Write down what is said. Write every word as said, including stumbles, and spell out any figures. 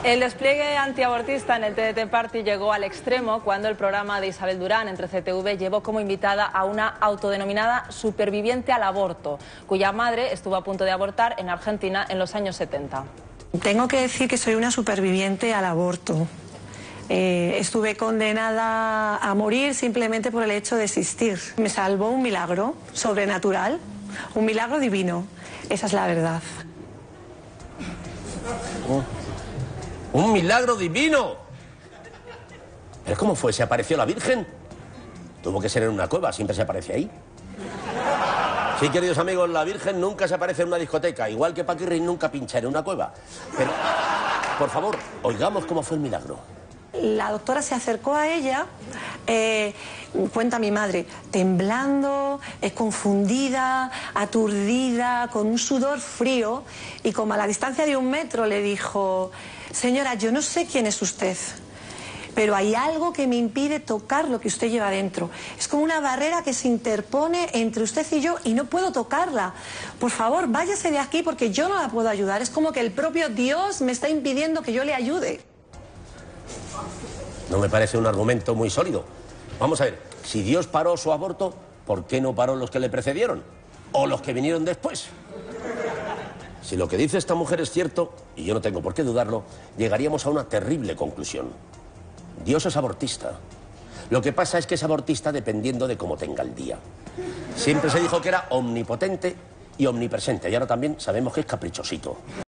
El despliegue antiabortista en el T D T Party llegó al extremo cuando el programa de Isabel Durán entre C T V llevó como invitada a una autodenominada superviviente al aborto, cuya madre estuvo a punto de abortar en Argentina en los años setenta. Tengo que decir que soy una superviviente al aborto. Eh, estuve condenada a morir simplemente por el hecho de existir. Me salvó un milagro sobrenatural, un milagro divino. Esa es la verdad. Oh. ¡Un milagro divino! ¿Pero cómo fue? ¿Se apareció la Virgen? Tuvo que ser en una cueva, siempre se aparece ahí. Sí, queridos amigos, la Virgen nunca se aparece en una discoteca, igual que Paquirri nunca pincha en una cueva. Pero, por favor, oigamos cómo fue el milagro. La doctora se acercó a ella, eh, cuenta mi madre, temblando, eh, confundida, aturdida, con un sudor frío, y como a la distancia de un metro le dijo: señora, yo no sé quién es usted, pero hay algo que me impide tocar lo que usted lleva dentro. Es como una barrera que se interpone entre usted y yo y no puedo tocarla. Por favor, váyase de aquí porque yo no la puedo ayudar. Es como que el propio Dios me está impidiendo que yo le ayude. No me parece un argumento muy sólido. Vamos a ver, si Dios paró su aborto, ¿por qué no paró los que le precedieron? ¿O los que vinieron después? Si lo que dice esta mujer es cierto, y yo no tengo por qué dudarlo, llegaríamos a una terrible conclusión. Dios es abortista. Lo que pasa es que es abortista dependiendo de cómo tenga el día. Siempre se dijo que era omnipotente y omnipresente, y ahora también sabemos que es caprichosito.